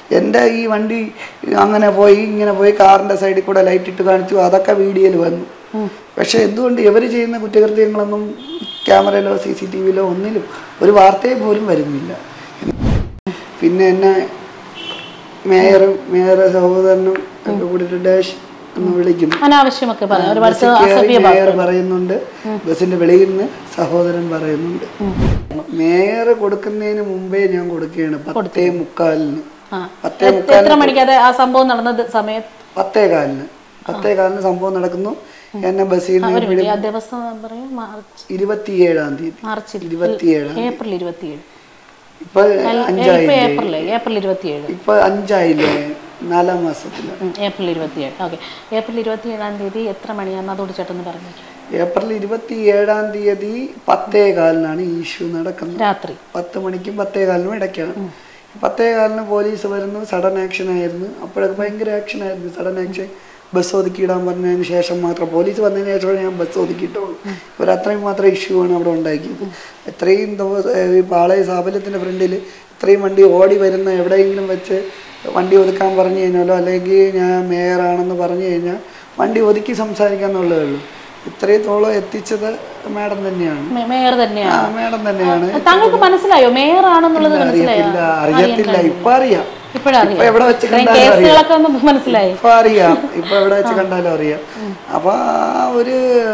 എൻ്റെ ഈ വണ്ടി അങ്ങനെ പോയി ഇങ്ങനെ പോയി കാറിൻ്റെ സൈഡിൽ കൂടെ ലൈറ്റ് ഇട്ട് കാണിച്ചു, അതൊക്കെ വീഡിയോയിൽ വന്നു. പക്ഷെ എന്തുകൊണ്ട് ഇവർ ചെയ്യുന്ന കുറ്റകൃത്യങ്ങളൊന്നും ക്യാമറയിലോ CCTVയിലോ ഒന്നിലും ഒരു വാർത്തയെ പോലും വരുന്നില്ല. പിന്നെ എന്നെ മേയർ സഹോദരനും ഒക്കെ കൂടിയിട്ട് ഡാഷ് എന്ന് വിളിക്കുന്നു. മേയർ പറയുന്നുണ്ട്, ബസിന്റെ വെളിയിൽ നിന്ന് സഹോദരൻ പറയുന്നുണ്ട്. മേയർ കൊടുക്കുന്നതിന് മുമ്പേ ഞാൻ കൊടുക്കുകയാണ് 10:45. 10:15 സംഭവം നടക്കുന്നു. എന്നെ ബസ്സിൽ നിന്ന് 27-ാം തീയതി ഏപ്രിൽ 27 ഇപ്പൊ 5ആയില്ലേ, 4ാം മാസത്തില് ഏപ്രിൽ 27. ഓക്കെ, ഏപ്രിൽ 27-ാം തീയതി എത്ര മണിയാണെന്ന് അതോട് ചേട്ടൊന്ന് പറഞ്ഞു. ഏപ്രിൽ 27-ാം തീയതി 10:15 ഈ ഇഷ്യൂ നടക്കുന്നത്. രാത്രി 10 മണിക്കും 10:15 ഇടയ്ക്കാണ്. 10:15 പോലീസ് വരുന്നു. സഡൻ ആക്ഷൻ ആയിരുന്നു. അപ്പോഴൊക്കെ ഭയങ്കര ആക്ഷൻ ആയിരുന്നു. Sudden action. ബസ് ഒതുക്കിയിടാൻ പറഞ്ഞതിന് ശേഷം മാത്രം, പോലീസ് വന്നതിന് ശേഷമാണ് ഞാൻ ബസ് ഒതുക്കിയിട്ടുള്ളൂ. ഇവർ അത്രയും മാത്രം ഇഷ്യൂ ആണ് അവിടെ ഉണ്ടാക്കിയത്. എത്രയും ഈ പാളയ സ്ഥാപനത്തിൻ്റെ ഫ്രണ്ടിൽ ഇത്രയും വണ്ടി ഓടി വരുന്ന എവിടെയെങ്കിലും വെച്ച് വണ്ടി ഒതുക്കാൻ പറഞ്ഞു കഴിഞ്ഞാലോ അല്ലെങ്കിൽ ഞാൻ മേയറാണെന്ന് പറഞ്ഞു കഴിഞ്ഞാൽ വണ്ടി ഒതുക്കി സംസാരിക്കാന്നുള്ളതേ ഉള്ളൂ. ഇത്രത്തോളം എത്തിച്ചത് മാഡം തന്നെയാണ്. മാഡം തന്നെയാണ്. താങ്കൾക്ക് മനസ്സിലായോ മേയർ ആണെന്നുള്ളത്? അറിയത്തില്ല, ഇപ്പൊ അറിയാം. ഇപ്പൊ എവിടെ വെച്ച് മനസ്സിലായി, ഇപ്പൊ അറിയാം. ഇപ്പൊ എവിടെ വെച്ച് കണ്ടാലും അറിയാം. അപ്പൊ ഒരു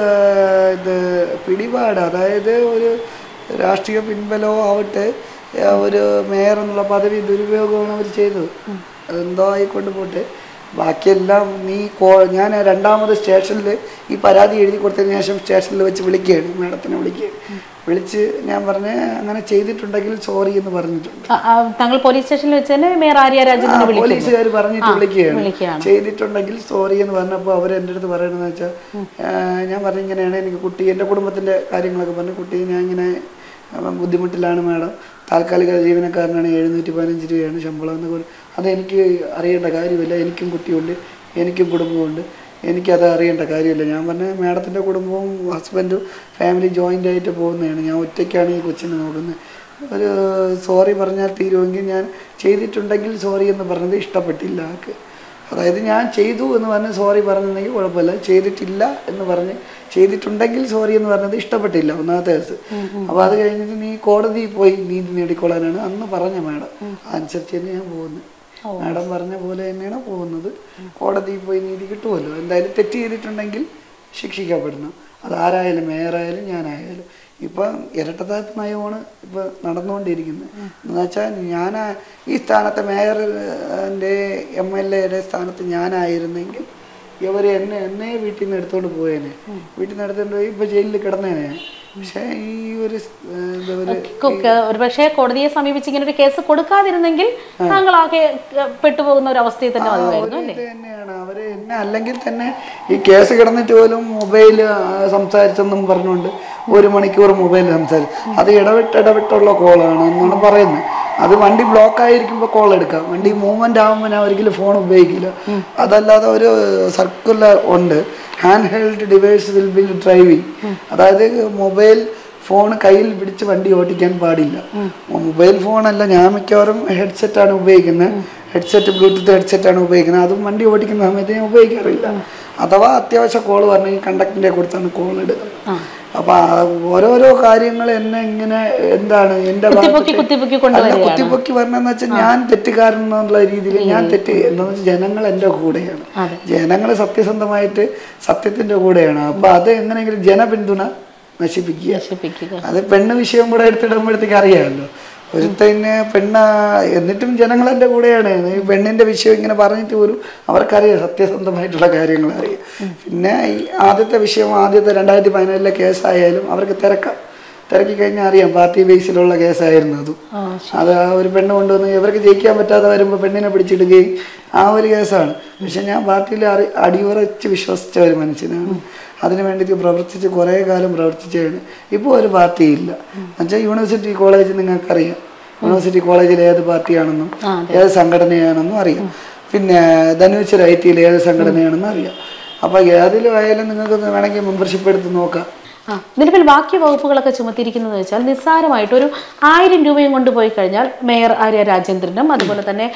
ഇത് പിടിപാട്, അതായത് ഒരു രാഷ്ട്രീയ പിൻബലോ ആവട്ടെ, ഒരു മേയർ എന്നുള്ള പദവി ദുരുപയോഗമാണ് അവർ ചെയ്തത്. അതെന്തോ ആയിക്കൊണ്ട് പോട്ടെ. ബാക്കിയെല്ലാം ഞാൻ 2ാമത് സ്റ്റേഷനിൽ ഈ പരാതി എഴുതി കൊടുത്തതിന് ശേഷം സ്റ്റേഷനിൽ വെച്ച് വിളിക്കുകയാണ്, മാഡത്തിനെ വിളിച്ച് ഞാൻ പറഞ്ഞ് അങ്ങനെ ചെയ്തിട്ടുണ്ടെങ്കിൽ സോറി എന്ന് പറഞ്ഞിട്ടുണ്ട്. താങ്കൾ പോലീസ് സ്റ്റേഷനിൽ വെച്ച് തന്നെ മേയർ ആര്യ രാജേന്ദ്രനെ പോലീസുകാർ പറഞ്ഞിട്ട് വിളിക്കുകയാണ്, ചെയ്തിട്ടുണ്ടെങ്കിൽ സോറി എന്ന് പറഞ്ഞപ്പോൾ അവർ എൻ്റെ അടുത്ത് പറയണമെന്ന് വെച്ചാൽ, ഞാൻ പറഞ്ഞു ഇങ്ങനെയാണ് എനിക്ക് കുട്ടി, എൻ്റെ കുടുംബത്തിൻ്റെ കാര്യങ്ങളൊക്കെ പറഞ്ഞു. കുട്ടി ഞാൻ ഇങ്ങനെ ബുദ്ധിമുട്ടിലാണ് മാഡം, താൽക്കാലിക ജീവനക്കാരനാണ്, 715 രൂപയാണ് ശമ്പളം എന്ന് പറഞ്ഞു. അതെനിക്ക് അറിയേണ്ട കാര്യമില്ല, എനിക്കും കുട്ടിയുണ്ട്, എനിക്കും കുടുംബമുണ്ട്, എനിക്കത് അറിയേണ്ട കാര്യമില്ല. ഞാൻ പറഞ്ഞ മാഡത്തിൻ്റെ കുടുംബവും ഹസ്ബൻഡും ഫാമിലി ജോയിൻ്റ് ആയിട്ട് പോകുന്നതാണ്, ഞാൻ ഒറ്റയ്ക്കാണ് ഈ കൊച്ചിനെ നോക്കുന്നത്. ഒരു സോറി പറഞ്ഞാൽ തീരുമെങ്കിൽ ഞാൻ ചെയ്തിട്ടുണ്ടെങ്കിൽ സോറി എന്ന് പറഞ്ഞത് ഇഷ്ടപ്പെട്ടില്ല ആൾക്ക്. അതായത് ഞാൻ ചെയ്തു എന്ന് പറഞ്ഞ് സോറി പറഞ്ഞിട്ടുണ്ടെങ്കിൽ കുഴപ്പമില്ല, ചെയ്തിട്ടില്ല എന്ന് പറഞ്ഞ് ചെയ്തിട്ടുണ്ടെങ്കിൽ സോറി എന്ന് പറഞ്ഞത് ഇഷ്ടപ്പെട്ടില്ല ഒന്നാമത്തെ കേസ്. അപ്പോൾ അത് കഴിഞ്ഞിട്ട് നീ കോടതിയിൽ പോയി നീതി നേടിക്കൊള്ളാനാണ് അന്ന് പറഞ്ഞ മാഡം. അതനുസരിച്ച് തന്നെ ഞാൻ പോകുന്നത്. മാഡം പറഞ്ഞ പോലെ തന്നെയാണ് പോകുന്നത്. കോടതിയിൽ പോയി നീതി കിട്ടുമല്ലോ. എന്തായാലും തെറ്റ് ചെയ്തിട്ടുണ്ടെങ്കിൽ ശിക്ഷിക്കപ്പെടണം. അതാരായാലും, മേയറായാലും ഞാനായാലും. ഇപ്പം ഇരട്ടത്താപ്പ് നയമാണ് ഇപ്പം നടന്നുകൊണ്ടിരിക്കുന്നത്. എന്ന് വെച്ചാൽ ഞാൻ ഈ സ്ഥാനത്തെ മേയറിൻ്റെ MLA സ്ഥാനത്ത് ഞാനായിരുന്നെങ്കിൽ ഇവർ എന്നെ വീട്ടിൽ നിന്ന് എടുത്തോണ്ട് പോയേനെ. വീട്ടിൽ നിന്ന് എടുത്തോണ്ട് പോയി ഇപ്പം ജയിലിൽ കിടന്നേനെ. പക്ഷേ ഈ ഒരു പക്ഷേ കോടതിയെ സമീപിച്ച് ഇങ്ങനെ ഒരു കേസ് കൊടുക്കാതിരുന്നെങ്കിൽ താങ്കൾ ആകെ പെട്ടുപോകുന്ന ഒരു അവസ്ഥയിൽ തന്നെയാണ് അവര് എന്നെ. അല്ലെങ്കിൽ തന്നെ ഈ കേസ് കിടന്നിട്ട് പോലും മൊബൈൽ സംസാരിച്ചെന്നും പറഞ്ഞുകൊണ്ട് 1 മണിക്കൂർ മൊബൈൽ സംസാരിച്ചു. അത് ഇടവിട്ടുള്ള കോളാണ് എന്നാണ് പറയുന്നത്. അത് വണ്ടി ബ്ലോക്ക് ആയിരിക്കുമ്പോൾ കോൾ എടുക്കാം. വണ്ടി മൂവ്മെന്റ് ആകുമ്പോൾ ഞാൻ ഒരിക്കലും ഫോൺ ഉപയോഗിക്കില്ല. അതല്ലാതെ ഒരു സർക്കുലർ ഉണ്ട്, hand held device will be driving. അതായത് മൊബൈൽ ഫോൺ കയ്യിൽ പിടിച്ച് വണ്ടി ഓടിക്കാൻ പാടില്ല. മൊബൈൽ ഫോണല്ല, ഞാൻ മിക്കവാറും ഹെഡ്സെറ്റാണ് ഉപയോഗിക്കുന്നത്. ബ്ലൂടൂത്ത് ഹെഡ്സെറ്റാണ് ഉപയോഗിക്കുന്നത്. അതും വണ്ടി ഓടിക്കുന്ന സമയത്ത് ഞാൻ ഉപയോഗിക്കാറില്ല. അഥവാ അത്യാവശ്യ കോൾ പറഞ്ഞെങ്കിൽ കണ്ടക്ടറിൻ്റെ കൊടുത്താണ് കോൾ എടുക്കുന്നത്. അപ്പൊ ഓരോരോ കാര്യങ്ങൾ എന്നെ ഇങ്ങനെ എന്താണ് എൻ്റെ കുത്തിപ്പൊക്കി പറഞ്ഞെന്ന് വെച്ചാൽ ഞാൻ തെറ്റുകാരൻ എന്നുള്ള രീതിയിൽ ഞാൻ തെറ്റ് എന്താണെന്ന് വെച്ചാൽ ജനങ്ങൾ എൻ്റെ കൂടെയാണ്. ജനങ്ങൾ സത്യസന്ധമായിട്ട് സത്യത്തിന്റെ കൂടെയാണ്. അപ്പൊ അത് എങ്ങനെയെങ്കിലും ജനപിന്തുണ നശിപ്പിക്കുക. അത് പെണ്ണ് വിഷയം കൂടെ എടുത്തിടുമ്പോഴത്തേക്ക് അറിയാമല്ലോ. ഒരുത്തന്നെ എന്നിട്ടും ജനങ്ങൾ എൻ്റെ കൂടെയാണ്. ഈ പെണ്ണിൻ്റെ വിഷയം ഇങ്ങനെ പറഞ്ഞിട്ട് പോലും അവർക്കറിയാം സത്യസന്ധമായിട്ടുള്ള കാര്യങ്ങൾ അറിയാം. പിന്നെ ഈ ആദ്യത്തെ വിഷയം, ആദ്യത്തെ 2017 കേസായാലും അവർക്ക് തിരക്കി കഴിഞ്ഞാൽ അറിയാം പാർട്ടി ബേസിലുള്ള കേസായിരുന്നു അതും. അത് ആ ഒരു പെണ്ണ് കൊണ്ടുവന്ന് ഇവർക്ക് ജയിക്കാൻ പറ്റാതെ വരുമ്പോൾ പെണ്ണിനെ പിടിച്ചിടുകയും ആ ഒരു കേസാണ്. പക്ഷെ ഞാൻ പാർട്ടിയിൽ അടിയുറച്ച് വിശ്വസിച്ച ഒരു മനുഷ്യനാണ്. അതിനു വേണ്ടിയിട്ട് പ്രവർത്തിച്ച് കുറേ കാലം പ്രവർത്തിച്ചാണ്. ഇപ്പോൾ ഒരു പാർട്ടിയില്ല. എന്നുവെച്ചാൽ യൂണിവേഴ്സിറ്റി കോളേജ് നിങ്ങൾക്കറിയാം. യൂണിവേഴ്സിറ്റി കോളേജിൽ ഏത് പാർട്ടിയാണെന്നും ഏത് സംഘടനയാണെന്നും അറിയാം. പിന്നെ ധനുശ്വര ITയിൽ ഏത് സംഘടനയാണെന്നും അറിയാം. അപ്പോൾ ഏതിലും ആയാലും നിങ്ങൾക്ക് വേണമെങ്കിൽ മെമ്പർഷിപ്പ് എടുത്ത് നോക്കാം. നിലവിൽ ബാക്കി വകുപ്പുകളൊക്കെ ചുമത്തിയിരിക്കുന്നത് വെച്ചാൽ നിസ്സാരമായിട്ട് ഒരു 1000 രൂപയും കൊണ്ടുപോയി കഴിഞ്ഞാൽ മേയർ ആര്യ രാജേന്ദ്രനും അതുപോലെ തന്നെ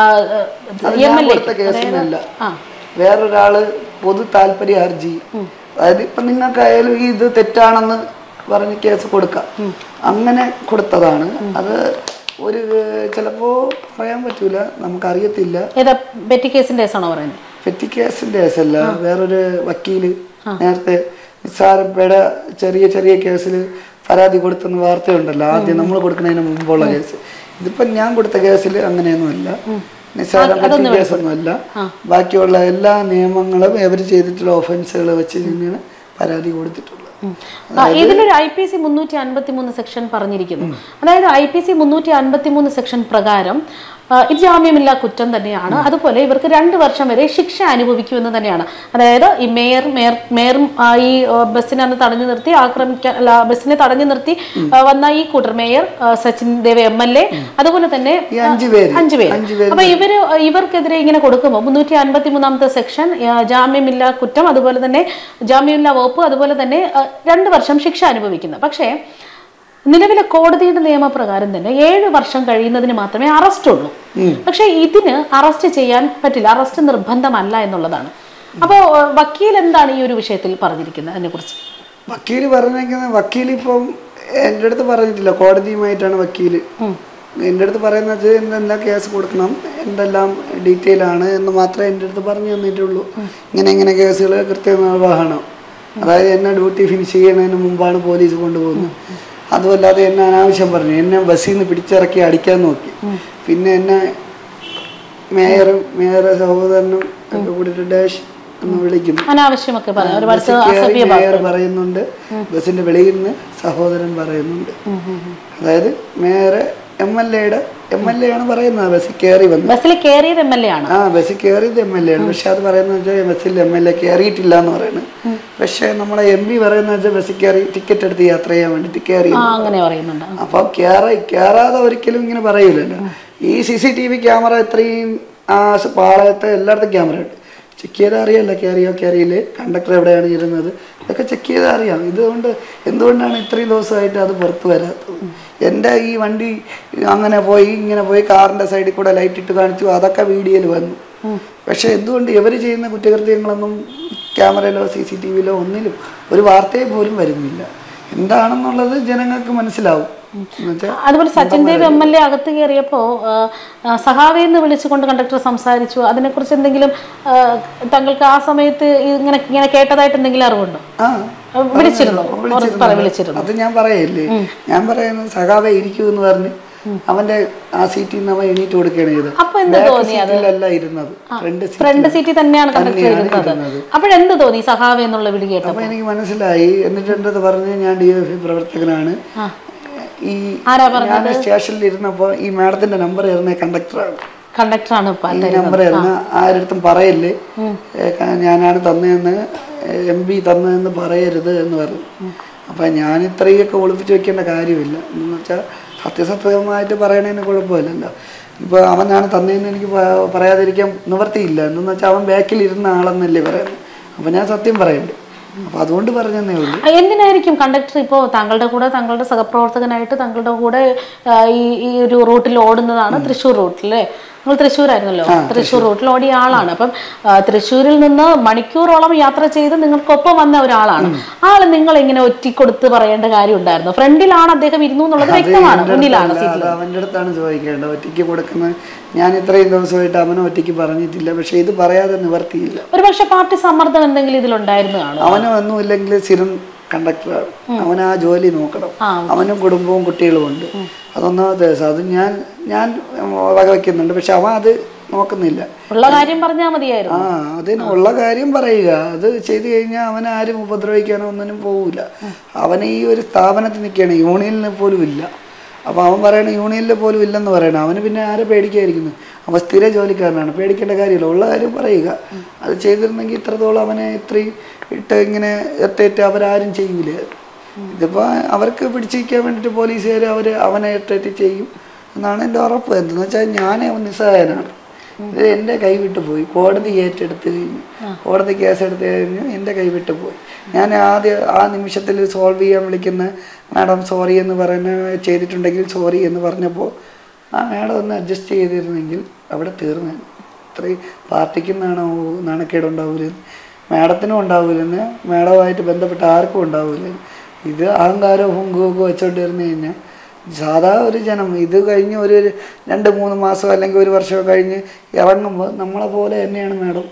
വേറൊരാള് പൊതു താല്പര്യ ഹർജി, അതായത് ഇപ്പൊ നിങ്ങൾക്കായാലും ഇത് തെറ്റാണെന്ന് പറഞ്ഞ് കേസ് കൊടുക്കാം, അങ്ങനെ കൊടുത്തതാണ്. അത് ഒരു ചിലപ്പോ പറയാൻ പറ്റൂല, നമുക്കറിയത്തില്ല. പെറ്റി കേസിന്റെ കേസാണോ പറയുന്നത്? പെറ്റി കേസിന്റെ കേസല്ല, വേറൊരു വക്കീല് നേരത്തെ നിസ്സാരപ്പേട ചെറിയ ചെറിയ കേസിൽ പരാതി കൊടുത്തെന്ന് വാർത്തയുണ്ടല്ലോ, ആദ്യം നമ്മൾ കൊടുക്കുന്നതിന് മുമ്പുള്ള കേസ്. ഇതിപ്പോ ഞാൻ കൊടുത്ത കേസിൽ അങ്ങനെയൊന്നുമല്ല, നിസ്സാരം പെറ്റി കേസൊന്നുമല്ല. ബാക്കിയുള്ള എല്ലാ നിയമങ്ങളും ഇവർ ചെയ്തിട്ടുള്ള ഒഫൻസുകൾ വെച്ച് തന്നെയാണ് പരാതി കൊടുത്തിട്ടുള്ളത്. ഇതിലൊരു IPC 353 സെക്ഷൻ പറഞ്ഞിരിക്കുന്നു. അതായത് IPC 353 സെക്ഷൻ പ്രകാരം ഇത് ജാമ്യമില്ലാ കുറ്റം തന്നെയാണ്. അതുപോലെ ഇവർക്ക് 2 വർഷം വരെ ശിക്ഷ അനുഭവിക്കുമെന്ന് തന്നെയാണ്. അതായത് ഈ മേയറും ഈ ബസ്സിനെ തടഞ്ഞു നിർത്തി ബസ്സിനെ തടഞ്ഞു നിർത്തി വന്ന ഈ കൂട്ടർ മേയർ, സച്ചിൻ ദേവ് MLA, അതുപോലെ തന്നെ 5 പേര്. അപ്പൊ ഇവർക്കെതിരെ ഇങ്ങനെ കൊടുക്കുമ്പോൾ 353 സെക്ഷൻ ജാമ്യമില്ലാ കുറ്റം, അതുപോലെ തന്നെ ജാമ്യമില്ലാ വകുപ്പ്, അതുപോലെ തന്നെ 2 വർഷം ശിക്ഷ അനുഭവിക്കുന്നത്. പക്ഷേ നിലവിലെ കോടതിയുടെ നിയമപ്രകാരം തന്നെ 7 വർഷം കഴിയുന്നതിന് മാത്രമേ അറസ്റ്റ് ഉള്ളൂ. പക്ഷെ ഇതിന് അറസ്റ്റ് ചെയ്യാൻ പറ്റില്ല, അറസ്റ്റ് നിർബന്ധമല്ല എന്നുള്ളതാണ്. അപ്പോൾ വക്കീൽ എന്താണ് ഈ ഒരു വിഷയത്തിൽ പറഞ്ഞിരിക്കുന്നത് അതിനെ കുറിച്ച്? വക്കീൽ പറഞ്ഞിരിക്കുന്നത്, വക്കീൽ ഇപ്പം എൻ്റെ അടുത്ത് പറഞ്ഞിട്ടില്ല, കോടതിയുമായിട്ടാണ് വക്കീൽ എൻ്റെ അടുത്ത് പറയുന്നത്. എന്തെല്ലാം കേസ് കൊടുക്കണം, എന്തെല്ലാം ഡീറ്റെയിൽ ആണ് എന്ന് മാത്രമേ എൻ്റെ അടുത്ത് പറഞ്ഞു തന്നിട്ടുള്ളൂ. ഇങ്ങനെ കേസുകൾ കൃത്യനിർവഹണം, അതായത് എന്നെ ഡ്യൂട്ടി ഫിനിഷ് ചെയ്യുന്നതിന് മുമ്പാണ് പോലീസ് കൊണ്ടുപോകുന്നത്. അതുമല്ലാതെ എന്നെ അനാവശ്യം പറഞ്ഞു, എന്നെ ബസ്സിൽ നിന്ന് പിടിച്ചിറക്കി അടിക്കാൻ നോക്കി. പിന്നെ എന്നെ മേയർ സഹോദരനും ഒക്കെ കൂടിയിട്ട് ഡാഷ് എന്ന് വിളിക്കുന്നു. മേയർ പറയുന്നുണ്ട്, ബസ്സിന്റെ വെളിയിൽ നിന്ന് സഹോദരൻ പറയുന്നുണ്ട്. അതായത് മേയർ MLA ആണ് പറയുന്നത്. ബസ്സിൽ കയറി വന്നു, ബസ്സിൽ കയറിയത് MLA ആണ്. ബസ്സിൽ കയറിയത് MLA ആണ്. പക്ഷെ അത് പറയുന്നത് വെച്ചാൽ ബസ്സിൽ MLA കയറിയിട്ടില്ല എന്ന് പറയുന്നത്. പക്ഷെ നമ്മുടെ MP പറയുന്നത് വെച്ചാൽ ബസ്സിൽ കയറി ടിക്കറ്റ് എടുത്ത് യാത്ര ചെയ്യാൻ വേണ്ടിട്ട് കയറി. അപ്പൊ കയറാതെ ഒരിക്കലും ഇങ്ങനെ പറയൂലല്ലോ. ഈ CCTV ക്യാമറ ഇത്രയും പാളയത്തെ എല്ലായിടത്തും ക്യാമറ ഉണ്ട്. ചെക്ക് ചെയ്താൽ അറിയാമല്ല കയറിയില്ലേ, കണ്ടക്ടർ എവിടെയാണ് ഇരുന്നത്, ഇതൊക്കെ ചെക്ക് ചെയ്താൽ അറിയാം. എന്തുകൊണ്ടാണ് ഇത്രയും ദിവസമായിട്ട് അത് പുറത്തു വരാത്തത്? എൻ്റെ ഈ വണ്ടി അങ്ങനെ പോയി ഇങ്ങനെ പോയി കാറിൻ്റെ സൈഡിൽ കൂടെ ലൈറ്റ് ഇട്ട് കാണിച്ചു, അതൊക്കെ വീഡിയോയിൽ വന്നു. പക്ഷെ എന്തുകൊണ്ട് ഇവർ ചെയ്യുന്ന കുറ്റകൃത്യങ്ങളൊന്നും ക്യാമറയിലോ CCTVയിലോ ഒന്നിലും ഒരു വാർത്തയെ പോലും വരുന്നില്ല? എന്താണെന്നുള്ളത് ജനങ്ങൾക്ക് മനസ്സിലാവും. അതുപോലെ സച്ചിൻ ദേവ് MLA അകത്ത് കയറിയപ്പോ സഹാവേന്ന് വിളിച്ചുകൊണ്ട് കണ്ടക്ടർ സംസാരിച്ചു. അതിനെക്കുറിച്ച് എന്തെങ്കിലും താങ്കൾക്ക് ആ സമയത്ത് ഇങ്ങനെ കേട്ടതായിട്ട് എന്തെങ്കിലും അറിവുണ്ടോ? വിളിച്ചിരുന്നു? അത് ഞാൻ പറയല്ലേ, ഞാൻ പറയുന്നത് സഹാവേ ഇരിക്കൂ എന്ന് പറഞ്ഞ് അവന്റെ ആ സീറ്റിൽ നിന്ന് അവൻ എണീറ്റ് കൊടുക്കുകയാണ് ചെയ്തത്. സീറ്റിലല്ല ഇരുന്നത്, ഫ്രണ്ട് സീറ്റിൽ തന്നെയാണ് കണ്ടക്ടർ ഇരുന്നത്. അപ്പോഴെന്ത് തോന്നി സഹാവേ എന്നുള്ള വിളി കേട്ടപ്പോൾ? അപ്പൊ എനിക്ക് മനസ്സിലായി. എന്നിട്ട് എന്റെ പറഞ്ഞ് ഞാൻ DYFI പ്രവർത്തകനാണ്. ഈ ഞാൻ സ്റ്റേഷനിൽ ഇരുന്നപ്പോ ഈ മാഡത്തിന്റെ നമ്പർ ആയിരുന്ന കണ്ടക്ടറാണ്. ഈ നമ്പർ ആയിരുന്ന ആരടുത്തും പറയല്ലേ, ഞാനാണ് തന്നതെന്ന് MP തന്നതെന്ന് പറയരുത് എന്ന് പറഞ്ഞു. അപ്പൊ ഞാൻ ഇത്രയൊക്കെ ഒളിപ്പിച്ച് വെക്കേണ്ട കാര്യമില്ല. എന്ന് വെച്ചാൽ സത്യസത്യമായിട്ട് പറയണതിന് കുഴപ്പമില്ലല്ലോ. ഇപ്പൊ അവനാണ് തന്നതെന്ന് എനിക്ക് പറയാതിരിക്കാൻ നിവർത്തിയില്ല. എന്തെന്ന് വെച്ചാൽ അവൻ ബാക്കിൽ ഇരുന്ന ആളെന്നല്ലേ പറയുന്നത്. അപ്പൊ ഞാൻ സത്യം പറയണ്ടേ? അപ്പൊ അതുകൊണ്ട് പറഞ്ഞതേ ഉള്ളൂ. എന്തിനായിരിക്കും കണ്ടക്ടർ ഇപ്പോൾ താങ്കളുടെ കൂടെ, താങ്കളുടെ സഹപ്രവർത്തകനായിട്ട് താങ്കളുടെ കൂടെ ഈ ഒരു റൂട്ടിൽ ഓടുന്നതാണ്, തൃശ്ശൂർ റൂട്ടിലെ? നിങ്ങൾ തൃശ്ശൂരായിരുന്നല്ലോ, തൃശ്ശൂർ റൂട്ടിൽ ഓടിയ ആളാണ്. അപ്പം തൃശ്ശൂരിൽ നിന്ന് മണിക്കൂറോളം യാത്ര ചെയ്ത് നിങ്ങൾക്കൊപ്പം വന്ന ഒരാളാണ്. ആള് നിങ്ങൾ ഇങ്ങനെ ഒറ്റിക്കൊടുത്ത് പറയേണ്ട കാര്യം ഉണ്ടായിരുന്നു? ഫ്രണ്ടിലാണ് അദ്ദേഹം ഇരുന്നു എന്നുള്ളത് വ്യക്തമാണ്, മുന്നിലാണ് സീറ്റിൽ. അവന്റെ അടുത്താണ് ചോദിക്കേണ്ടത് ഒറ്റയ്ക്ക് കൊടുക്കുന്നത്. ഞാൻ ഇത്രയും ദിവസമായിട്ട് അവനെ ഒറ്റയ്ക്ക് പറഞ്ഞിട്ടില്ല. പക്ഷെ ഇത് പറയാതെ നിവർത്തിയില്ല. ഒരുപക്ഷെ പാർട്ടി സമ്മർദ്ദം എന്തെങ്കിലും ഇതിലുണ്ടായിരുന്നതാണ്. അവനും ഒന്നുമില്ലെങ്കിൽ സ്ഥിരം കണ്ടക്ടറാണ്, അവൻ ആ ജോലി നോക്കണം. അവനും കുടുംബവും കുട്ടികളും ഉണ്ട്. അതൊന്നാമത്തെ ദിവസം അത് ഞാൻ വകവയ്ക്കുന്നുണ്ട്. പക്ഷെ അവൻ അത് നോക്കുന്നില്ല. ഉള്ള കാര്യം പറഞ്ഞാൽ മതിയായിരുന്നു. അതിനുള്ള കാര്യം പറയുക. അത് ചെയ്തു കഴിഞ്ഞാൽ അവനെ ആരും ഉപദ്രവിക്കാനോ ഒന്നിനും പോവില്ല. അവന് ഈ ഒരു സ്ഥാപനത്തിൽ നിൽക്കുകയാണ്, യൂണിയനിൽ പോലും ഇല്ല. അപ്പോൾ അവൻ പറയണ യൂണിയനിൽ പോലും ഇല്ലെന്ന് പറയണം. അവന് പിന്നെ ആരെ പേടിക്കാതിരിക്കുന്നു? അവൻ സ്ഥിര ജോലിക്കാരനാണ്, പേടിക്കേണ്ട കാര്യമില്ല. ഉള്ള കാര്യം പറയുക. അത് ചെയ്തിരുന്നെങ്കിൽ ഇത്രത്തോളം അവനെ ഇത്രയും ഇട്ട് ഇങ്ങനെ എത്തേറ്റ് അവരാരും ചെയ്യൂല. ഇതിപ്പോൾ അവർക്ക് പിടിച്ചിരിക്കാൻ വേണ്ടിയിട്ട് പോലീസുകാർ അവനെ എത്തേറ്റ് ചെയ്യും എന്നാണ് എൻ്റെ ഉറപ്പ്. എന്തെന്ന് വെച്ചാൽ ഞാൻ നിസ്സഹായനാണ്. ഇത് എൻ്റെ കൈവിട്ട് പോയി. കോടതി ഏറ്റെടുത്ത് കഴിഞ്ഞു, കോടതി കേസെടുത്ത് കഴിഞ്ഞു, എൻ്റെ കൈവിട്ട് പോയി. ഞാൻ ആദ്യം ആ നിമിഷത്തിൽ സോൾവ് ചെയ്യാൻ വിളിക്കുന്ന മാഡം സോറി എന്ന് ചെയ്തിട്ടുണ്ടെങ്കിൽ സോറി എന്ന് പറഞ്ഞപ്പോൾ ആ മാഡം ഒന്ന് അഡ്ജസ്റ്റ് ചെയ്തിരുന്നെങ്കിൽ അവിടെ തീർന്നു. ഇത്രയും പാർട്ടിക്കും നാണക്കേടുണ്ടാവില്ലെന്ന്, മാഡത്തിനും ഉണ്ടാവില്ലെന്ന്, മാഡവുമായിട്ട് ബന്ധപ്പെട്ട ആർക്കും ഉണ്ടാവില്ലെന്ന്. ഇത് അഹങ്കാരവും ഹുങ്കുമൊക്കെ വെച്ചോണ്ടിരുന്നു കഴിഞ്ഞാൽ സാധാ ഒരു ജനം ഇത് കഴിഞ്ഞ് ഒരു 2-3 മാസം അല്ലെങ്കിൽ 1 വർഷം കഴിഞ്ഞ് ഇറങ്ങുമ്പോൾ നമ്മളെ പോലെ തന്നെയാണ് മാഡം.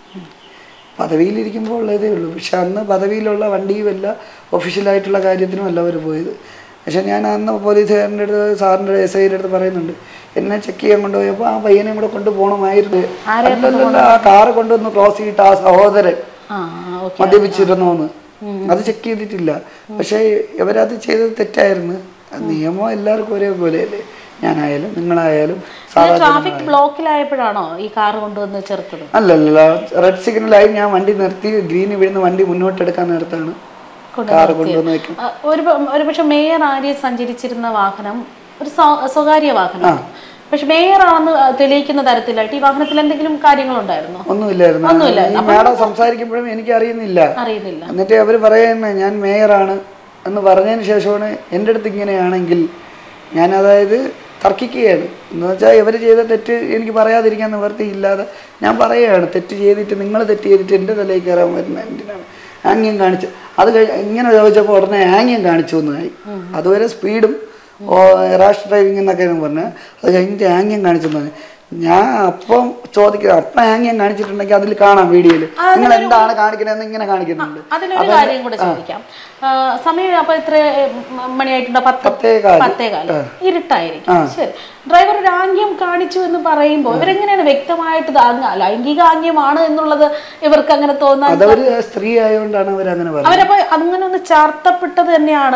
പദവിയിലിരിക്കുമ്പോൾ ഉള്ളതേ ഉള്ളൂ. പക്ഷെ അന്ന് പദവിയിലുള്ള വണ്ടിയുമല്ല, ഒഫീഷ്യലായിട്ടുള്ള കാര്യത്തിനും അല്ല അവർ പോയത്. പക്ഷെ ഞാൻ അന്ന് പോലീസുകാരൻ്റെ അടുത്ത്, സാറിൻ്റെ SIയുടെ അടുത്ത് പറയുന്നുണ്ട്, എന്നെ ചെക്ക് ചെയ്യാൻ കൊണ്ടുപോയപ്പോൾ ആ പയ്യനെ കൂടെ കൊണ്ടുപോകണമായിരുന്നു. അല്ലല്ല, ആ കാറ് കൊണ്ടുവന്ന് ക്രോസ് ചെയ്തിട്ട് ആ സഹോദരൻ മദ്യപിച്ചിരുന്നോന്ന് അത് ചെക്ക് ചെയ്തിട്ടില്ല. പക്ഷേ ഇവരത് ചെയ്തത് തെറ്റായിരുന്നു. നിയമം എല്ലാവർക്കും ഒരേപോലെയല്ലേ, ഞാനായാലും നിങ്ങളായാലും. ട്രാഫിക് ബ്ലോക്കിലായപ്പോഴാണോ ഈ കാർ കൊണ്ടുവന്ന് ചേർത്തത്? അല്ലല്ല, റെഡ് സിഗ്നലായി ഞാൻ വണ്ടി നിർത്തി, ഗ്രീന് വീഴുന്ന വണ്ടി മുന്നോട്ടെടുക്കാൻ നേരത്താണ് കാറ് കൊണ്ടുവന്ന് വെക്കും. ഒരുപക്ഷെ മേയർ ആര്യ സഞ്ചരിച്ചിരുന്ന വാഹനം ഒരു സ്വകാര്യ വാഹനം, പക്ഷെ മേയർ ആണെന്ന് തെളിയിക്കുന്ന തരത്തിലായിട്ട് ഈ വാഹനത്തിൽ എന്തെങ്കിലും കാര്യങ്ങളുണ്ടായിരുന്നോ? ഒന്നുമില്ലായിരുന്നു. മാഡം സംസാരിക്കുമ്പോഴും എനിക്ക് അറിയുന്നില്ല. എന്നിട്ട് അവർ പറയുന്നത് ഞാൻ മേയറാണ് എന്ന് പറഞ്ഞതിന് ശേഷമാണ് എൻ്റെ അടുത്ത് ഇങ്ങനെയാണെങ്കിൽ ഞാൻ അതായത് തർക്കിക്കുകയാണ്. എന്ന് വെച്ചാൽ ഇവർ ചെയ്ത തെറ്റ് എനിക്ക് പറയാതിരിക്കാൻ നിവർത്തിയില്ലാതെ ഞാൻ പറയുകയാണ്, തെറ്റ് ചെയ്തിട്ട് നിങ്ങൾ തെറ്റ് ചെയ്തിട്ട് എൻ്റെ തലയിൽ കയറാൻ വരുന്ന എന്തിനാണ് ആംഗ്യം കാണിച്ചു. അത് ഇങ്ങനെ ചോദിച്ചപ്പോൾ ഉടനെ ആംഗ്യം കാണിച്ചു എന്നായി. അതുവരെ സ്പീഡും റാഷ് ഡ്രൈവിംഗ് എന്നൊക്കെ പറഞ്ഞാൽ അത് കഴിഞ്ഞിട്ട് ആംഗ്യം കാണിച്ചു തന്നെ. ഞാൻ അപ്പം ചോദിക്കുക, അപ്പം ആംഗ്യം കാണിച്ചിട്ടുണ്ടെങ്കിൽ അതിൽ കാണാം വീഡിയോയിൽ നിങ്ങൾ എന്താണ് കാണിക്കണമെന്ന് ഇങ്ങനെ കാണിക്കുന്നുണ്ട്. അതിലൊരു കാര്യം കൂടെ ചോദിക്കാം. സമയം അപ്പൊ എത്ര മണിയായിട്ടുണ്ടോ? 10:15. ഇരുട്ടായിരിക്കും. ശരി, ഡ്രൈവർ ഒരു ആംഗ്യം കാണിച്ചു എന്ന് പറയുമ്പോൾ ഇവരെങ്ങനെയാണ് വ്യക്തമായിട്ട് ലൈംഗിക ആംഗ്യമാണ് എന്നുള്ളത് ഇവർക്ക് അങ്ങനെ തോന്നാൻ? സ്ത്രീ ആയതുകൊണ്ടാണ് അവരങ്ങനെ അവരപ്പോ അങ്ങനെ ഒന്ന് ചാർത്തപ്പെട്ടത് തന്നെയാണ്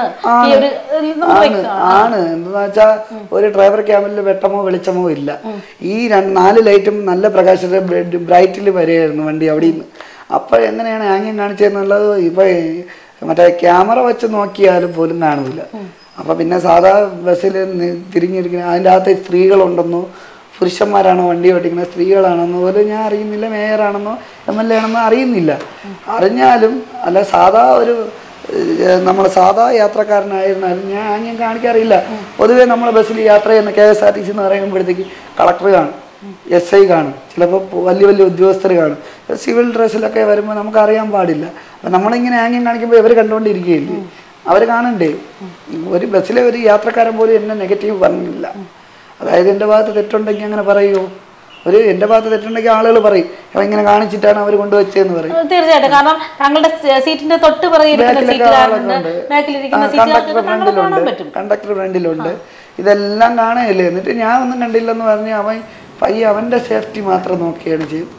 ആണ്. എന്താ വെച്ചാൽ ഒരു ഡ്രൈവർ ക്യാബിനിൽ വെട്ടമോ വെളിച്ചമോ ഇല്ല. ഈ 4 ലൈറ്റും നല്ല പ്രകാശത്തിൽ ബ്രൈറ്റിൽ വരികയായിരുന്നു വണ്ടി അവിടെ നിന്ന്. അപ്പോൾ എങ്ങനെയാണ് ആംഗ്യം കാണിച്ചതെന്നുള്ളത് ഇപ്പൊ മറ്റേ ക്യാമറ വെച്ച് നോക്കിയാലും പോലും കാണില്ല. അപ്പൊ പിന്നെ സാധാ ബസ്സിൽ തിരിഞ്ഞിരിക്കുന്ന അതിൻ്റെ അകത്ത് സ്ത്രീകളുണ്ടെന്നോ പുരുഷന്മാരാണോ വണ്ടി ഓടിക്കുന്നത്, സ്ത്രീകളാണെന്നോ പോലും ഞാൻ അറിയുന്നില്ല. മേയറാണെന്നോ MLA ആണെന്നോ അറിയുന്നില്ല. അറിഞ്ഞാലും അല്ല സാധാ ഒരു നമ്മൾ സാധാ യാത്രക്കാരനായിരുന്നാലും ഞാൻ ആംഗ്യം കാണിക്കാറില്ല. പൊതുവെ നമ്മളെ ബസ്സിൽ യാത്ര ചെയ്യുന്ന KSRTC എന്ന് പറയുമ്പോഴത്തേക്ക് കളക്ടർ കാണും, SI കാണും, ചിലപ്പോൾ വലിയ വലിയ ഉദ്യോഗസ്ഥർ കാണും. സിവിൽ ഡ്രസ്സിലൊക്കെ വരുമ്പോൾ നമുക്ക് അറിയാൻ പാടില്ല. അപ്പം നമ്മളിങ്ങനെ ആംഗ്യം കാണിക്കുമ്പോൾ ഇവർ കണ്ടുകൊണ്ടിരിക്കുകയില്ലേ, അവർ കാണണ്ടേ. ഒരു ബസ്സിലെ ഒരു യാത്രക്കാരൻ പോലും എന്നെ നെഗറ്റീവ് പറഞ്ഞില്ല. അതായത് എൻ്റെ ഭാഗത്ത് തെറ്റുണ്ടെങ്കിൽ അങ്ങനെ പറയുമോ? എൻ്റെ ഭാഗത്ത് തെറ്റുണ്ടെങ്കിൽ ആളുകൾ പറയും ഇങ്ങനെ കാണിച്ചിട്ടാണ് അവർ കൊണ്ടുവച്ചതെന്ന് പറയും. തീർച്ചയായിട്ടും, കാരണം താങ്കളുടെ സീറ്റിന്റെ തൊട്ട് കണ്ടക്ടർ ഫ്രണ്ടിലുണ്ട്, ഇതെല്ലാം കാണുകയല്ലേ. എന്നിട്ട് ഞാൻ ഒന്നും കണ്ടില്ലെന്ന് പറഞ്ഞ് അവൻ അവൻ്റെ സേഫ്റ്റി മാത്രം നോക്കിയാണ് ചെയ്തത്.